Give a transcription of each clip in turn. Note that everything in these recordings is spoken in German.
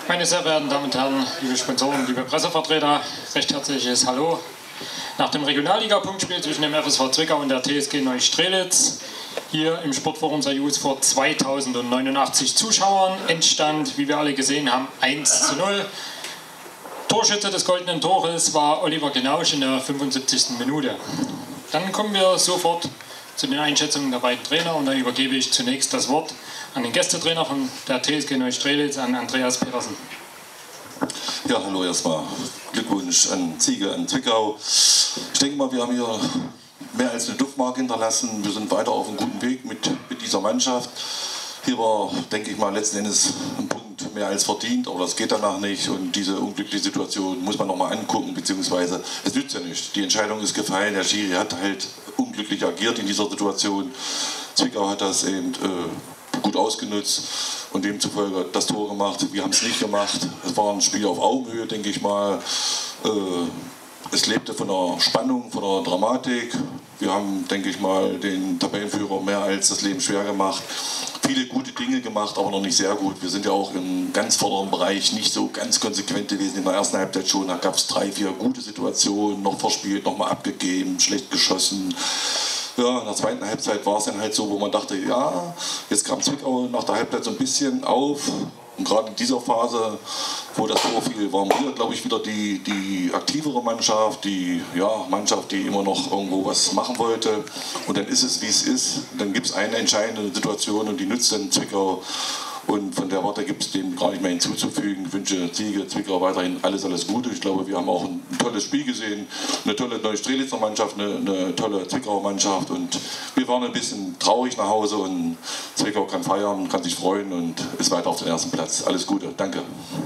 Meine sehr verehrten Damen und Herren, liebe Sponsoren, liebe Pressevertreter, recht herzliches Hallo. Nach dem Regionalliga-Punktspiel zwischen dem FSV Zwickau und der TSG Neustrelitz hier im Sportforum Sajus vor 2089 Zuschauern entstand, wie wir alle gesehen haben, 1:0. Torschütze des goldenen Tores war Oliver Genausch in der 75. Minute. Dann kommen wir sofort zu den Einschätzungen der beiden Trainer und da übergebe ich zunächst das Wort an den Gästetrainer von der TSG Neustrelitz, an Andreas Petersen. Ja, hallo erstmal. Glückwunsch an Ziege, an Zwickau. Ich denke mal, wir haben hier mehr als eine Duftmarke hinterlassen. Wir sind weiter auf einem guten Weg mit dieser Mannschaft. Hier war, denke ich mal, letzten Endes ein Punkt mehr als verdient, aber das geht danach nicht und diese unglückliche Situation muss man nochmal angucken, beziehungsweise es nützt ja nicht. Die Entscheidung ist gefallen, der Schiri hat halt unglücklich agiert in dieser Situation. Zwickau hat das eben gut ausgenutzt und demzufolge das Tor gemacht. Wir haben es nicht gemacht. Es war ein Spiel auf Augenhöhe, denke ich mal. Es lebte von der Spannung, von der Dramatik. Wir haben, denke ich mal, den Tabellenführer mehr als das Leben schwer gemacht. Viele gute Dinge gemacht, aber noch nicht sehr gut. Wir sind ja auch im ganz vorderen Bereich nicht so ganz konsequent gewesen. In der ersten Halbzeit schon, da gab es 3, 4 gute Situationen, noch verspielt, nochmal abgegeben, schlecht geschossen. Ja, in der zweiten Halbzeit war es dann halt so, wo man dachte, ja, jetzt kam Zwickau nach der Halbzeit so ein bisschen auf. Und gerade in dieser Phase, wo das Tor fiel, waren wir, glaube ich, wieder die aktivere Mannschaft, die Mannschaft, die immer noch irgendwo was machen wollte. Und dann ist es, wie es ist. Dann gibt es eine entscheidende Situation und die nützt dann Zwickau. Und von der Warte gibt es dem gar nicht mehr hinzuzufügen. Ich wünsche Ziege, Zwickau weiterhin alles Gute. Ich glaube, wir haben auch ein tolles Spiel gesehen. Eine tolle Neustrelitzer Mannschaft, eine tolle Zwickauer Mannschaft. Und wir waren ein bisschen traurig nach Hause und Zwickau kann feiern, kann sich freuen und ist weiter auf den ersten Platz. Alles Gute, danke.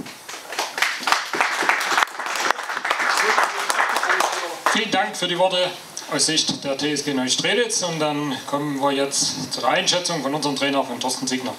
Vielen Dank für die Worte aus Sicht der TSG Neustrelitz. Und dann kommen wir jetzt zur Einschätzung von unserem Trainer, von Thorsten Ziegner.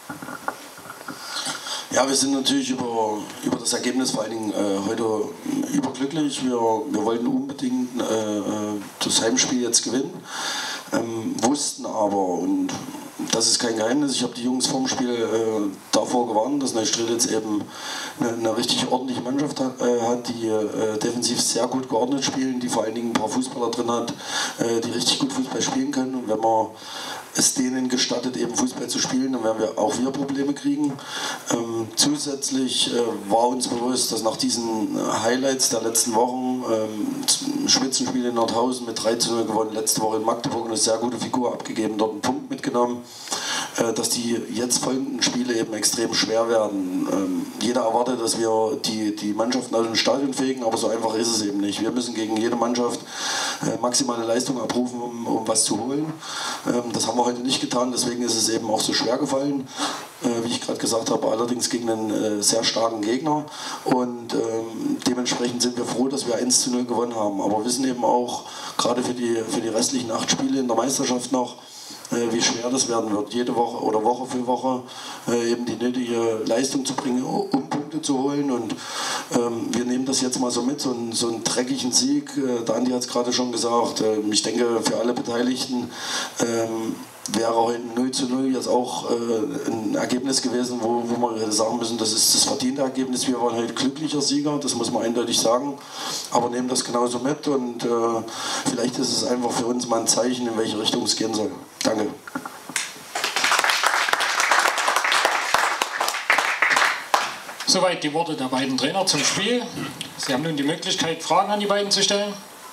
Ja, wir sind natürlich über das Ergebnis vor allen Dingen heute überglücklich. Wir wollten unbedingt das Heimspiel jetzt gewinnen, wussten aber, und das ist kein Geheimnis, ich habe die Jungs vorm Spiel davor gewarnt, dass Neustrelitz eben eine richtig ordentliche Mannschaft hat, die defensiv sehr gut geordnet spielen, die vor allen Dingen ein paar Fußballer drin hat, die richtig gut Fußball spielen können. Und wenn man es denen gestattet, eben Fußball zu spielen, dann werden wir auch wieder Probleme kriegen. Zusätzlich war uns bewusst, dass nach diesen Highlights der letzten Wochen, Spitzenspiel in Nordhausen mit 3:0 gewonnen, letzte Woche in Magdeburg eine sehr gute Figur abgegeben, dort einen Punkt mitgenommen, dass die jetzt folgenden Spiele eben extrem schwer werden. Jeder erwartet, dass wir die Mannschaften aus dem Stadion fegen, aber so einfach ist es eben nicht. Wir müssen gegen jede Mannschaft maximale Leistung abrufen, um was zu holen. Das haben wir heute nicht getan, deswegen ist es eben auch so schwer gefallen, wie ich gerade gesagt habe, allerdings gegen einen sehr starken Gegner. Und dementsprechend sind wir froh, dass wir 1:0 gewonnen haben. Aber wir wissen eben auch, gerade für die restlichen 8 Spiele in der Meisterschaft noch, wie schwer das werden wird, jede Woche oder Woche für Woche eben die nötige Leistung zu bringen, um Punkte zu holen. Und wir nehmen das jetzt mal so mit, so einen dreckigen Sieg. Der Andi hat es gerade schon gesagt. Ich denke, für alle Beteiligten wäre heute 0:0 jetzt auch ein Ergebnis gewesen, wo wir hätte sagen müssen, das ist das verdiente Ergebnis. Wir waren heute glücklicher Sieger, das muss man eindeutig sagen, aber nehmen das genauso mit und vielleicht ist es einfach für uns mal ein Zeichen, in welche Richtung es gehen soll. Danke. Soweit die Worte der beiden Trainer zum Spiel. Sie haben nun die Möglichkeit, Fragen an die beiden zu stellen.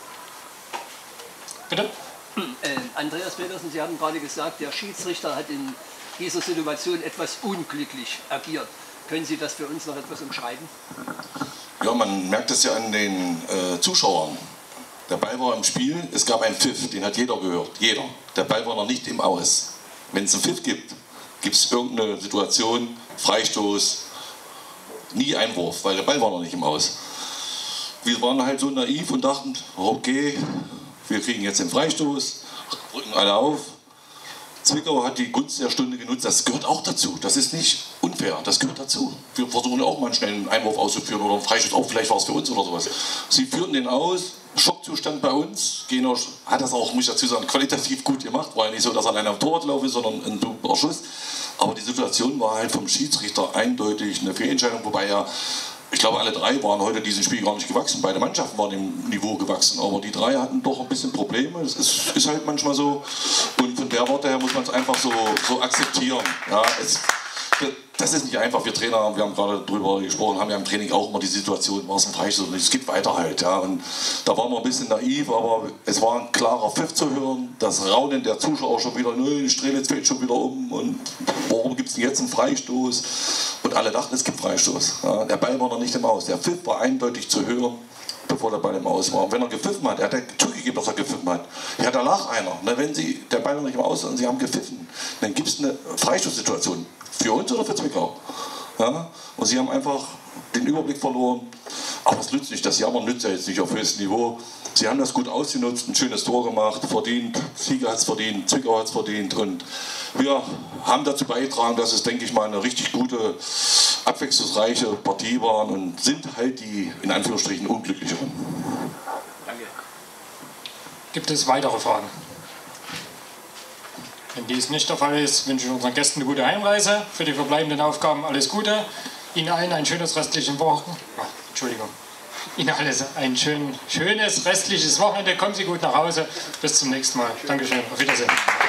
Bitte? Andreas Petersen, Sie haben gerade gesagt, der Schiedsrichter hat in dieser Situation etwas unglücklich agiert. Können Sie das für uns noch etwas umschreiben? Ja, man merkt es ja an den Zuschauern. Der Ball war im Spiel, es gab einen Pfiff, den hat jeder gehört, jeder. Der Ball war noch nicht im Aus. Wenn es einen Pfiff gibt, gibt es irgendeine Situation, Freistoß, nie Einwurf, weil der Ball war noch nicht im Aus. Wir waren halt so naiv und dachten, okay, wir kriegen jetzt den Freistoß, rücken alle auf. Zwickau hat die Gunst der Stunde genutzt, das gehört auch dazu. Das ist nicht unfair, das gehört dazu. Wir versuchen auch mal schnell einen Einwurf auszuführen oder einen Freistoß, auch vielleicht war es für uns oder sowas. Sie führten den aus, Schockzustand bei uns. Geno hat das auch, muss ich dazu sagen, qualitativ gut gemacht. War ja nicht so, dass er alleine am Torwart gelaufen ist, sondern ein super Schuss. Aber die Situation war halt vom Schiedsrichter eindeutig eine Fehlentscheidung, wobei ja, ich glaube, alle drei waren heute diesem Spiel gar nicht gewachsen. Beide Mannschaften waren dem Niveau gewachsen, aber die drei hatten doch ein bisschen Probleme. Das ist halt manchmal so. Und von der Warte her muss man es einfach so akzeptieren. Ja, das ist nicht einfach. Wir Trainer, wir haben gerade darüber gesprochen, haben ja im Training auch immer die Situation, war es ein Freistoß und es geht weiter halt. Ja. Und da waren wir ein bisschen naiv, aber es war ein klarer Pfiff zu hören. Das Raunen der Zuschauer schon wieder, Strelitz fällt schon wieder um und warum gibt es denn jetzt einen Freistoß? Und alle dachten, es gibt Freistoß. Ja. Der Ball war noch nicht im Aus. Der Pfiff war eindeutig zu hören, bevor der Ball im Aus war. Und wenn er gepfiffen hat, er hat zugegeben, dass er gepfiffen hat. Ja, da lag einer. Wenn der Ball noch nicht im Aus ist und sie haben gepfiffen, dann gibt es eine Freistoßsituation. Für uns oder für Zwickau? Ja? Und sie haben einfach den Überblick verloren. Aber es nützt nicht, das Jammern nützt ja jetzt nicht auf höchstem Niveau. Sie haben das gut ausgenutzt, ein schönes Tor gemacht, verdient, Sieger hat es verdient, Zwickau hat es verdient. Und wir haben dazu beigetragen, dass es, denke ich mal, eine richtig gute, abwechslungsreiche Partie war und sind halt die, in Anführungsstrichen, Unglücklicheren. Danke. Gibt es weitere Fragen? Wenn dies nicht der Fall ist, wünsche ich unseren Gästen eine gute Heimreise. Für die verbleibenden Aufgaben alles Gute. Ihnen allen ein schönes restliches Wochenende. Entschuldigung. Ihnen alles ein schönes restliches Wochenende. Kommen Sie gut nach Hause. Bis zum nächsten Mal. Dankeschön. Auf Wiedersehen.